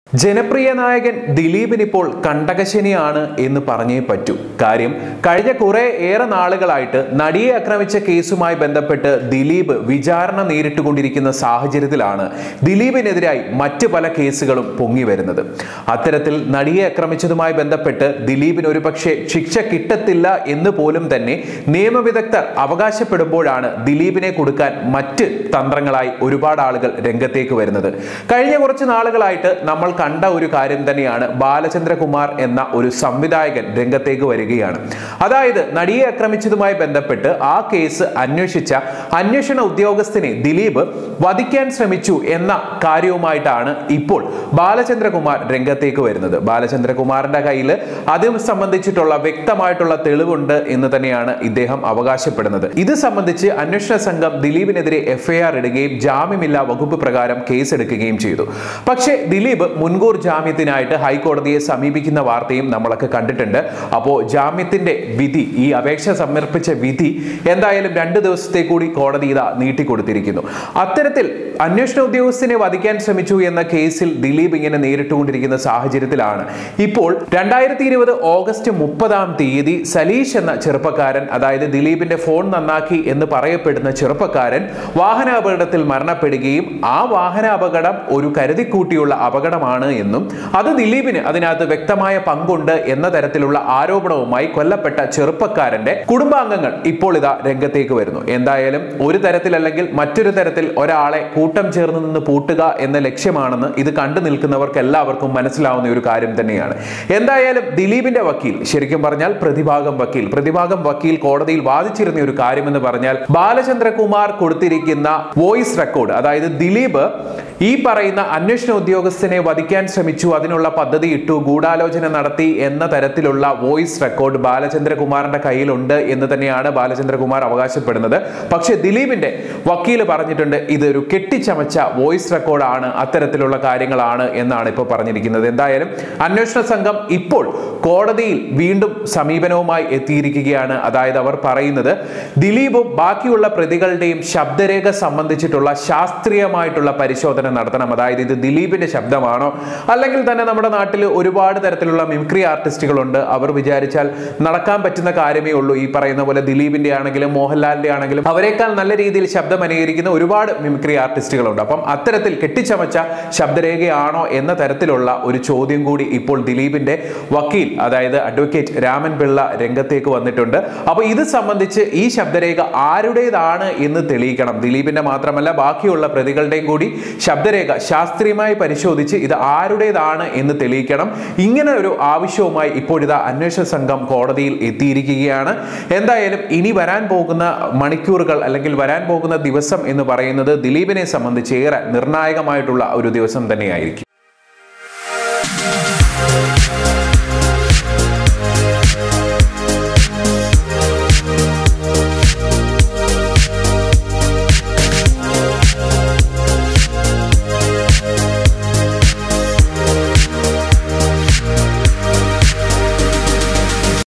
ജനപ്രിയ നായകൻ ദിലീപിന് ഇപ്പോൾ കണ്ടകശനിയാണ് എന്ന് പറഞ്ഞേ പറ്റൂ. കാര്യം കഴിഞ്ഞ ഏറെ നാളുകളായിട്ട് നടിയെ ആക്രമിച്ച കേസുമായി ബന്ധപ്പെട്ട് ദിലീപ് വിചാരണ നേരിട്ടുകൊണ്ടിരിക്കുന്ന സാഹചര്യത്തിലാണ് ദിലീപിനെതിരായി മറ്റ് പല കേസുകളും പൊങ്ങി വരുന്നത്. അത്തരത്തിൽ നടിയെ ആക്രമിച്ചതുമായി ബന്ധപ്പെട്ട് ദിലീപിന് ഒരുപക്ഷെ ശിക്ഷ കിട്ടത്തില്ല എന്ന് പോലും തന്നെ നിയമവിദഗ്ധർ അവകാശപ്പെടുമ്പോഴാണ് ദിലീപിനെ കൊടുക്കാൻ മറ്റ് തന്ത്രങ്ങളായി ഒരുപാട് ആളുകൾ രംഗത്തേക്ക് വരുന്നത്. കഴിഞ്ഞ കുറച്ച് നാളുകളായിട്ട് നമ്മൾ കണ്ട ഒരു കാര്യം തന്നെയാണ് ബാലചന്ദ്രകുമാർ എന്ന ഒരു സംവിധായകൻ രംഗത്തേക്ക് വരികയാണ്. അതായത് നടിയെ ആക്രമിച്ചതുമായി ബന്ധപ്പെട്ട് ആ കേസ് അന്വേഷിച്ച അന്വേഷണ ഉദ്യോഗസ്ഥനെ ദിലീപ് വധിക്കാൻ ശ്രമിച്ചു എന്ന കാര്യവുമായിട്ടാണ് ഇപ്പോൾ ബാലചന്ദ്രകുമാർ രംഗത്തേക്ക് വരുന്നത്. ബാലചന്ദ്രകുമാറിന്റെ കയ്യിൽ അതും സംബന്ധിച്ചിട്ടുള്ള വ്യക്തമായിട്ടുള്ള തെളിവുണ്ട് എന്ന് തന്നെയാണ് ഇദ്ദേഹം അവകാശപ്പെടുന്നത്. ഇത് സംബന്ധിച്ച് അന്വേഷണ സംഘം ദിലീപിനെതിരെ എഫ്ഐആർ ഇടുകയും ജാമ്യമില്ലാ വകുപ്പ് പ്രകാരം കേസെടുക്കുകയും ചെയ്തു. പക്ഷേ ദിലീപ് മുൻകൂർ ജാമ്യത്തിനായിട്ട് ഹൈക്കോടതിയെ സമീപിക്കുന്ന വാർത്തയും നമ്മളൊക്കെ കണ്ടിട്ടുണ്ട്. അപ്പോൾ ജാമ്യത്തിന്റെ വിധി, ഈ അപേക്ഷ സമർപ്പിച്ച വിധി എന്തായാലും 2 ദിവസത്തെ കൂടി കോടതി നീട്ടിക്കൊടുത്തിരിക്കുന്നു. അത്തരത്തിൽ അന്വേഷണ ഉദ്യോഗസ്ഥനെ വധിക്കാൻ ശ്രമിച്ചു എന്ന കേസിൽ ദിലീപ് ഇങ്ങനെ നേരിട്ടുകൊണ്ടിരിക്കുന്ന സാഹചര്യത്തിലാണ് ഇപ്പോൾ 2020 ഓഗസ്റ്റ് 30 സലീഷ് എന്ന ചെറുപ്പക്കാരൻ, അതായത് ദിലീപിന്റെ ഫോൺ നന്നാക്കി എന്ന് പറയപ്പെടുന്ന ചെറുപ്പക്കാരൻ വാഹനാപകടത്തിൽ മരണപ്പെടുകയും ആ വാഹനാപകടം ഒരു കരുതിക്കൂട്ടിയുള്ള അപകടമാണ് എന്നും അത് ദിലീപിന് അതിനകത്ത് വ്യക്തമായ പങ്കുണ്ട് എന്ന തരത്തിലുള്ള ആരോപണവുമായി കൊല്ലപ്പെട്ട ചെറുപ്പക്കാരന്റെ കുടുംബാംഗങ്ങൾ ഇപ്പോൾ രംഗത്തേക്ക് വരുന്നു. എന്തായാലും ഒരു തരത്തിലല്ലെങ്കിൽ മറ്റൊരു തരത്തിൽ ഒരാളെ കൂട്ടം ചേർന്ന് നിന്ന് പൂട്ടുക എന്ന ലക്ഷ്യമാണെന്ന് ഇത് കണ്ടു നിൽക്കുന്നവർക്ക് എല്ലാവർക്കും മനസ്സിലാവുന്ന ഒരു കാര്യം തന്നെയാണ്. എന്തായാലും ദിലീപിന്റെ വക്കീൽ, ശരിക്കും പറഞ്ഞാൽ പ്രതിഭാഗം വക്കീൽ കോടതിയിൽ വാദിച്ചിരുന്ന ഒരു കാര്യമെന്ന് പറഞ്ഞാൽ ബാലചന്ദ്രകുമാർ കൊടുത്തിരിക്കുന്ന വോയിസ് റെക്കോർഡ്, അതായത് ദിലീപ് ഈ പറയുന്ന അന്വേഷണ ഉദ്യോഗസ്ഥനെ വധിക്കാൻ ശ്രമിച്ചു, അതിനുള്ള പദ്ധതി ഇട്ടു, ഗൂഢാലോചന നടത്തി എന്ന തരത്തിലുള്ള വോയിസ് റെക്കോർഡ് ബാലചന്ദ്രകുമാറിന്റെ കയ്യിലുണ്ട് എന്ന് തന്നെയാണ് ബാലചന്ദ്രകുമാർ അവകാശപ്പെടുന്നത്. പക്ഷെ ദിലീപിന്റെ വക്കീൽ പറഞ്ഞിട്ടുണ്ട് ഇതൊരു കെട്ടിച്ചമച്ച വോയിസ് റെക്കോർഡാണ്, അത്തരത്തിലുള്ള കാര്യങ്ങളാണ് എന്നാണ് ഇപ്പോൾ പറഞ്ഞിരിക്കുന്നത്. എന്തായാലും അന്വേഷണ സംഘം ഇപ്പോൾ കോടതിയിൽ വീണ്ടും സമീപനവുമായി എത്തിയിരിക്കുകയാണ്. അതായത് അവർ പറയുന്നത് ദിലീപും ബാക്കിയുള്ള പ്രതികളുടെയും ശബ്ദരേഖ സംബന്ധിച്ചിട്ടുള്ള ശാസ്ത്രീയമായിട്ടുള്ള പരിശോധന നടത്തണം. അതായത് ഇത് ദിലീപിന്റെ ശബ്ദമാണോ, അല്ലെങ്കിൽ തന്നെ നമ്മുടെ നാട്ടിൽ ഒരുപാട് തരത്തിലുള്ള മിമിക്രി ആർട്ടിസ്റ്റുകളുണ്ട്, അവർ വിചാരിച്ചാൽ നടക്കാൻ പറ്റുന്ന കാര്യമേ ഉള്ളൂ. ഈ പറയുന്ന പോലെ ദിലീപിന്റെ ആണെങ്കിലും മോഹൻലാലിന്റെ ആണെങ്കിലും അവരെക്കാൾ നല്ല രീതിയിൽ ശബ്ദം അനുകരിക്കുന്ന ഒരുപാട് മിമിക്രി ആർട്ടിസ്റ്റുകളുണ്ട്. അപ്പം അത്തരത്തിൽ കെട്ടിച്ചമച്ച ശബ്ദരേഖയാണോ എന്ന തരത്തിലുള്ള ഒരു ചോദ്യം കൂടി ഇപ്പോൾ ദിലീപിന്റെ വക്കീൽ, അതായത് അഡ്വക്കേറ്റ് രാമൻ പിള്ള രംഗത്തേക്ക് വന്നിട്ടുണ്ട്. അപ്പൊ ഇത് സംബന്ധിച്ച് ഈ ശബ്ദരേഖ ആരുടേതാണ് എന്ന് തെളിയിക്കണം. ദിലീപിന്റെ മാത്രമല്ല ബാക്കിയുള്ള പ്രതികളുടെയും കൂടി ശബ്ദരേഖ ശാസ്ത്രീയമായി പരിശോധിച്ച് ഇത് ആരുടേതാണ് എന്ന് തെളിയിക്കണം. ഇങ്ങനെ ഒരു ആവശ്യവുമായി ഇപ്പോഴിതാ അന്വേഷണ സംഘം കോടതിയിൽ എത്തിയിരിക്കുകയാണ്. എന്തായാലും ഇനി വരാൻ പോകുന്ന മണിക്കൂറുകൾ അല്ലെങ്കിൽ വരാൻ പോകുന്ന ദിവസം എന്ന് പറയുന്നത് ദിലീപിനെ സംബന്ധിച്ച് ഏറെ നിർണായകമായിട്ടുള്ള ഒരു ദിവസം തന്നെയായിരിക്കും.